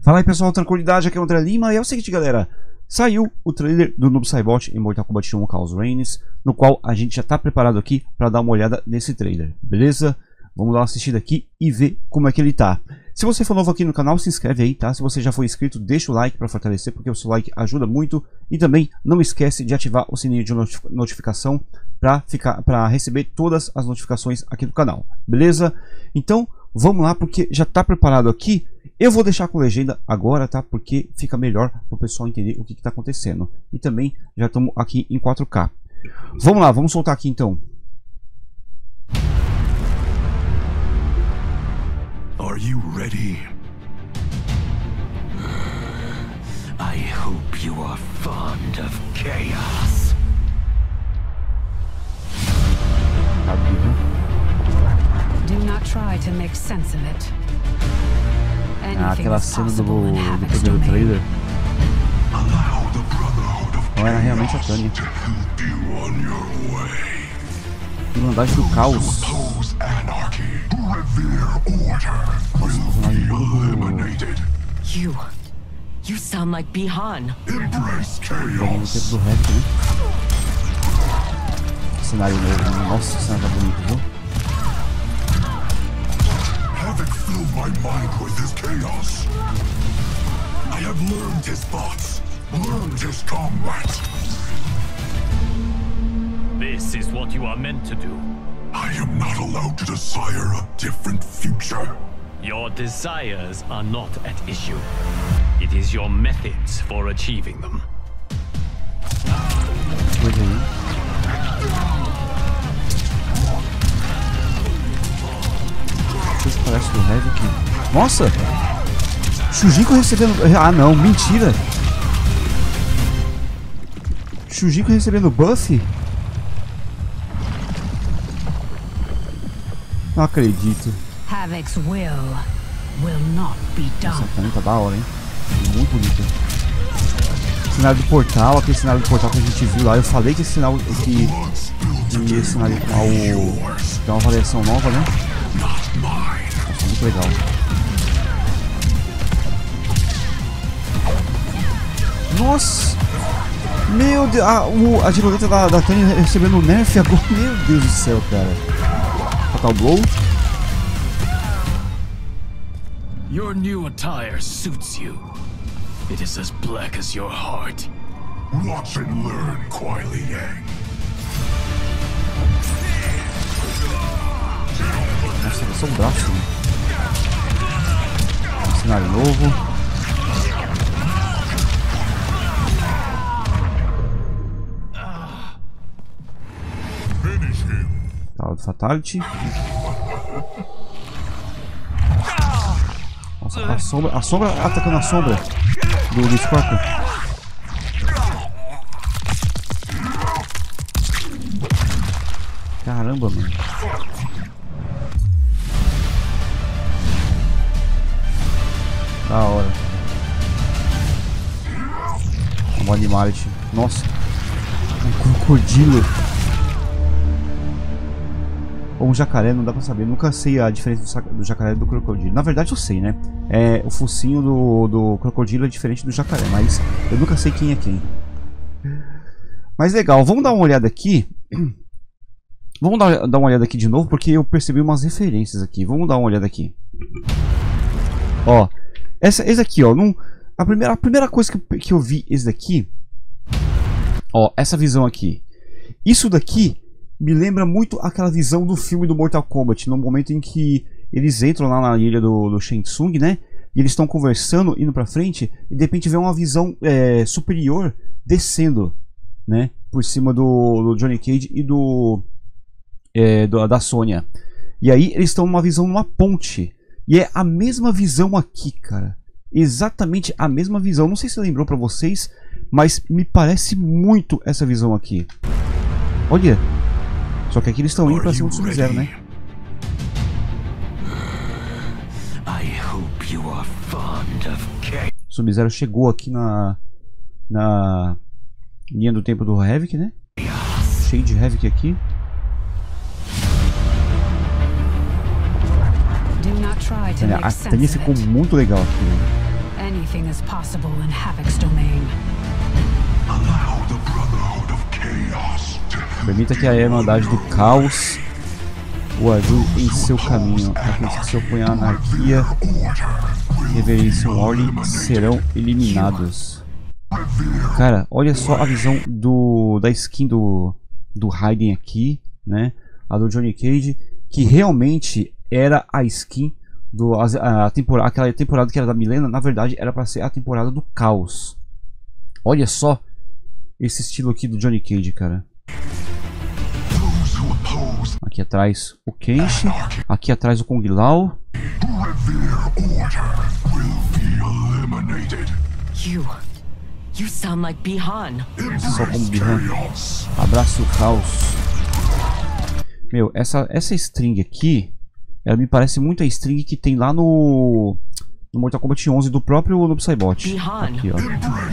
Fala aí pessoal, tranquilidade, aqui é o André Lima e é o seguinte galera, saiu o trailer do Noob Saibot em Mortal Kombat 1 Chaos Reigns, no qual a gente já está preparado aqui para dar uma olhada nesse trailer, beleza? Vamos dar uma assistida aqui e ver como é que ele tá. Se você for novo aqui no canal, se inscreve aí, tá? Se você já for inscrito, deixa o like para fortalecer, porque o seu like ajuda muito. E também não esquece de ativar o sininho de notificação para receber todas as notificações aqui do canal, beleza? Então, vamos lá, porque já está preparado aqui. Eu vou deixar com legenda agora, tá? Porque fica melhor para o pessoal entender o que está acontecendo. E também já estamos aqui em 4K. Vamos lá, vamos soltar aqui então. Are you ready? I hope you are fond of chaos. Do not try to make sense of it. Aquela cena do primeiro trailer. Não era realmente a Tânia. Irmandade do Caos. You sound like Bi-Han. Embrace Bem no tempo chaos. do Havoc, né? Cenário novo. Nossa, o cenário tá bonito, viu? Havoc filled my mind with his chaos. I have learned his thoughts, learned his combat. This is what you are meant to do. I am not allowed to desire a different future. Your desires are not at issue. It is your methods for achieving them. Coisa aí. Vocês parecem do Havoc. Nossa! Shujinko recebendo... Ah não, mentira! Shujinko recebendo buff? Não acredito. Havoc's will not be Essa done. câmera tá da hora, hein? Muito bonita. Cenário do portal, aquele cenário do portal que a gente viu lá. Eu falei que esse cenário aqui. E esse cenário dá uma variação nova, né? Nossa, muito legal. Nossa! Meu Deus! A diroleta da Tânia recebendo nerf agora. Meu Deus do céu, cara. Fatal Blow. Your new attire suits you. It is as black as your heart. Watch and learn, Kuai Liang. Nossa, vai ser um braço, né? Cenário novo. Finish him. Tala do Fatality. Nossa, a sombra atacando a sombra do Scorpion. Caramba, mano. Da hora. Um Animality. Nossa. Um crocodilo. Ou um jacaré, não dá pra saber. Nunca sei a diferença do jacaré e do crocodilo. Na verdade eu sei, né? O focinho do crocodilo é diferente do jacaré, mas eu nunca sei quem é quem. Mas legal, vamos dar uma olhada aqui. Vamos dar uma olhada aqui de novo, porque eu percebi umas referências aqui. Vamos dar uma olhada aqui. Ó, esse aqui, ó. A primeira coisa que eu vi, esse daqui. Ó, essa visão aqui. Isso daqui me lembra muito aquela visão do filme do Mortal Kombat, no momento em que eles entram lá na ilha do Shang Tsung, né? E eles estão conversando, indo pra frente, e de repente vem uma visão superior descendo, né? Por cima do Johnny Cage e da Sonya. E aí eles estão numa visão numa ponte. E é a mesma visão aqui, cara. Exatamente a mesma visão. Não sei se lembrou pra vocês, mas me parece muito essa visão aqui. Olha. Só que aqui eles estão indo pra cima do Sub-Zero, né? Sub-Zero chegou aqui na linha do tempo do Havoc, né? Cheio de Havoc aqui. A Tânia ficou muito legal aqui, né? Anything is possible in Havoc's domain. Allow the Brotherhood of Chaos to Permita que a Irmandade do Caos o ajude em seu caminho. Aqueles que se opõem à anarquia, reverenciam ordem, serão eliminados. Cara, olha só a visão da skin do Raiden aqui, né? A do Johnny Cage, que realmente era a skin aquela temporada que era da Milena, na verdade era para ser a temporada do Caos. Olha só esse estilo aqui do Johnny Cage, cara. Aqui atrás o Kenshi, aqui atrás o Kung Lao. You sound like Bi-Han. Só como Bi-Han. Abraço o Caos. Meu, essa string aqui, ela me parece muito a string que tem lá no Mortal Kombat 11 do próprio Noob Saibot. Aqui, ó.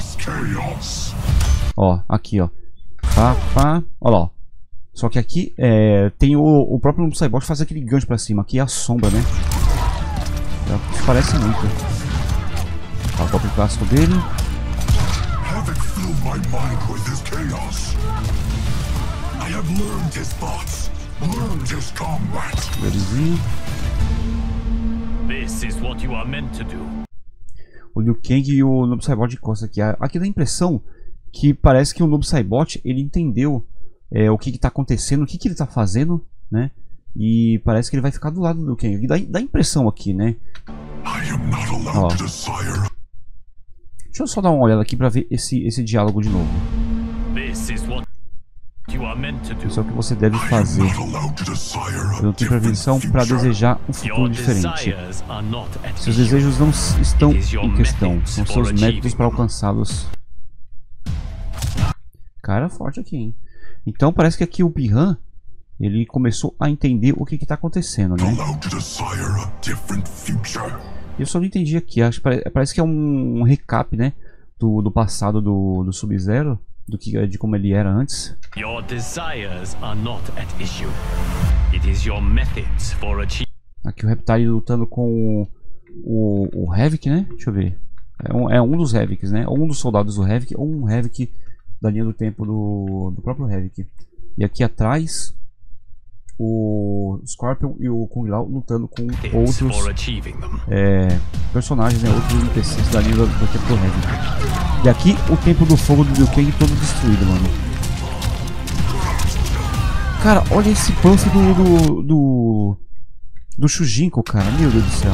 Ó, aqui, ó. Pá, pá. Olha lá, ó. Só que aqui tem o próprio Noob Saibot faz aquele gancho pra cima. Aqui é a sombra, né? Parece muito. Ó, o golpe clássico dele. Havoc filled my mind with his chaos. I have learned his thoughts, learned his combat. Belezinho. This is what you are meant to do. O Liu Kang e o Noob Saibot de costa aqui. Aqui dá a impressão que parece que o Noob Saibot ele entendeu o que está acontecendo, o que ele está fazendo, né? E parece que ele vai ficar do lado do Liu Kang. Dá a impressão aqui, né? Ó. Deixa eu só dar uma olhada aqui para ver esse diálogo de novo. Isso é o que você deve fazer. Eu não tenho prevenção para desejar um futuro diferente. Seus desejos não estão em questão. São seus métodos para alcançá-los. Cara, forte aqui, hein? Então parece que aqui o Bi-Han ele começou a entender o que está acontecendo, né? Eu só não entendi aqui. Acho que parece que é um recap, né? Do passado do Sub-Zero. De como ele era antes. Aqui o Reptile lutando com o Havoc, né? Deixa eu ver. É um dos Havocs, né? Ou um dos soldados do Havoc, ou um Havoc da linha do tempo do próprio Havoc. E aqui atrás o Scorpion e o Kung Lao lutando com outros personagens, né? Outros NPCs da linha do tempo do Havoc. E aqui o Templo do Fogo do Liu Kang todo destruído, mano. Cara, olha esse buff do Shujinko, cara. Meu Deus do céu.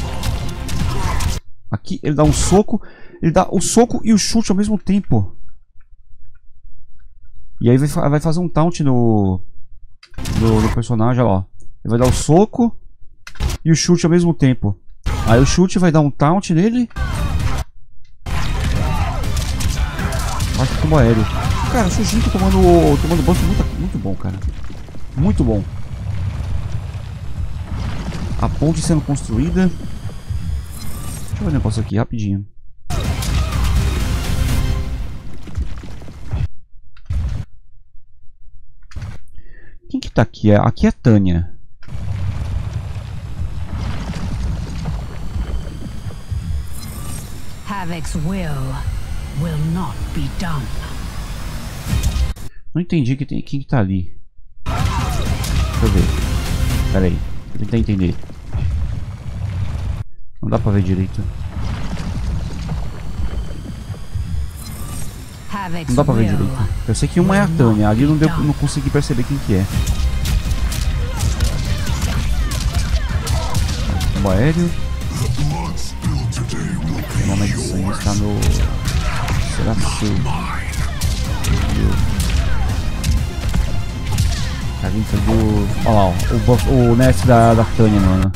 Aqui ele dá um soco. Ele dá o soco e o chute ao mesmo tempo. E aí vai fazer um taunt no personagem, ó. Ele vai dar o soco e o chute ao mesmo tempo. Aí o chute vai dar um taunt nele. Acho que combo aéreo. Cara, o Shujinko tomando buff muito bom, cara. Muito bom. A ponte sendo construída. Deixa eu ver um negócio aqui rapidinho. Quem que tá aqui? Aqui é a Tanya. Havoc's will not be done. Não entendi quem que tá ali. Deixa eu ver. Pera aí. Vou tentar entender. Não dá pra ver direito. Não dá pra ver direito. Eu sei que uma é a Tanya. Ali não consegui perceber quem que é. Combo aéreo. O nome de sangue está no... Será seu? Tá vindo do... Olha lá, o nerf da Tanya, mano.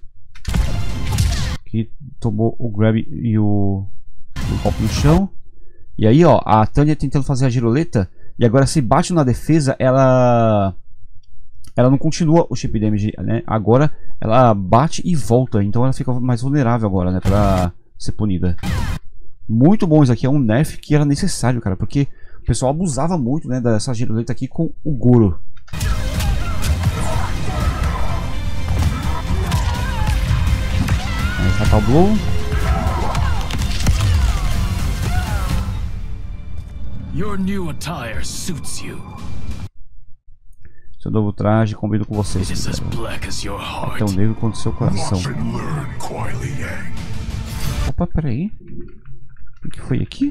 Que tomou o grab e o golpe no chão. E aí, ó, a Tanya tentando fazer a giroleta. E agora se bate na defesa, ela não continua o chip damage, né? Agora ela bate e volta. Então ela fica mais vulnerável agora, né? Pra ser punida. Muito bom isso aqui. É um nerf que era necessário, cara. Porque o pessoal abusava muito, né? Dessa giroleta aqui com o Goro. Fatal Blow. Your new attire suits you. Seu novo traje combina com você. It is as black as your heart. Tão negro quanto seu coração. Watch and learn, Kuai Liang. Opa, peraí. O que foi aqui?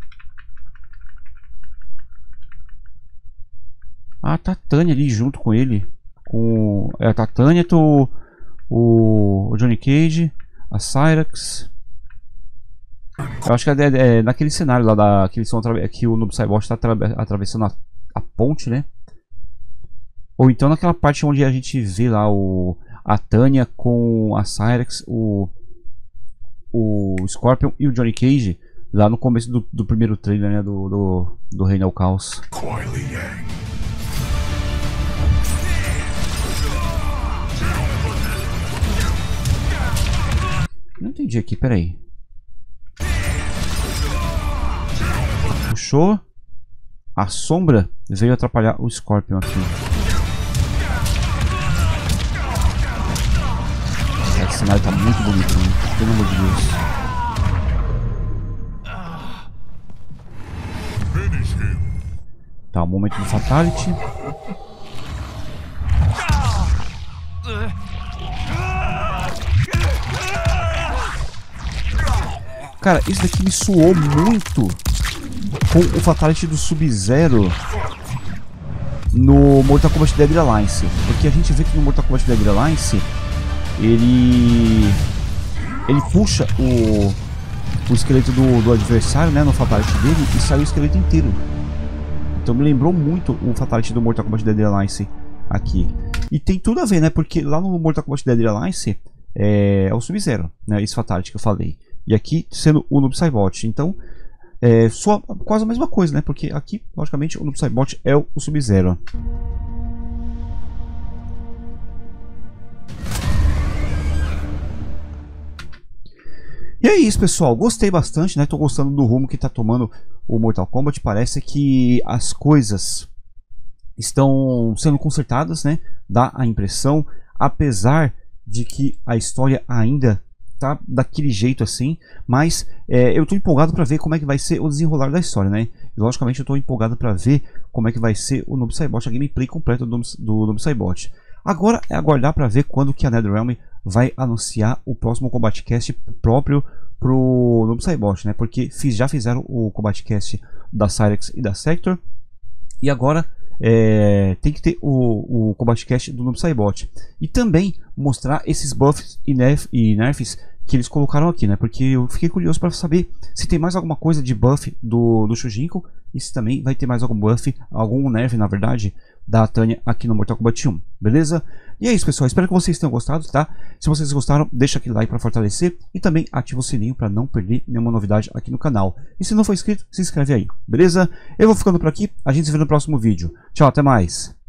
Ah, tá a Tânia ali junto com ele. Com... É, tá a Tânia, o Johnny Cage, a Cyrax. Eu acho que é naquele cenário lá que eles estão que o Noob Saibot está atravessando a ponte, né? Ou então naquela parte onde a gente vê lá a Tânia com a Cyrax, o Scorpion e o Johnny Cage lá no começo do primeiro trailer, né, do Reino ao Caos. Kuai Liang. Não entendi aqui, peraí. Puxou. A sombra veio atrapalhar o Scorpion aqui. Esse cenário tá muito bonito, né? Pelo amor de Deus. Tá, o momento do Fatality. Cara, isso daqui me soou muito com o Fatality do Sub-Zero no Mortal Kombat Deadly Alliance. Porque a gente vê que no Mortal Kombat Deadly Alliance ele puxa o esqueleto do adversário, né, no Fatality dele, e sai o esqueleto inteiro. Então me lembrou muito o Fatality do Mortal Kombat Deadly Alliance aqui. E tem tudo a ver, né, porque lá no Mortal Kombat Deadly Alliance é o Sub-Zero, né, esse Fatality que eu falei. E aqui sendo o Noob Saibot. Então só quase a mesma coisa, né? Porque aqui, logicamente, o Noob Saibot é o Sub-Zero. E é isso, pessoal. Gostei bastante, né? Tô gostando do rumo que tá tomando o Mortal Kombat. Parece que as coisas estão sendo consertadas, né? Dá a impressão, apesar de que a história ainda tá daquele jeito assim, mas eu tô empolgado para ver como é que vai ser o desenrolar da história, né? E, logicamente eu tô empolgado para ver como é que vai ser o Noob Saibot, a gameplay completa do Noob Saibot. Agora é aguardar para ver quando que a NetherRealm vai anunciar o próximo CombatCast próprio pro Noob Saibot, né? Porque já fizeram o CombatCast da Cyrax e da Sector, e agora tem que ter o CombatCast do Noob Saibot. E também mostrar esses buffs e nerfs que eles colocaram aqui, né? Porque eu fiquei curioso para saber se tem mais alguma coisa de buff do Shujinko, e se também vai ter mais algum buff, algum nerf, na verdade, da Tânia aqui no Mortal Kombat 1, beleza? E é isso, pessoal, espero que vocês tenham gostado, tá? Se vocês gostaram, deixa aquele like para fortalecer e também ativa o sininho para não perder nenhuma novidade aqui no canal. E se não for inscrito, se inscreve aí, beleza? Eu vou ficando por aqui, a gente se vê no próximo vídeo. Tchau, até mais!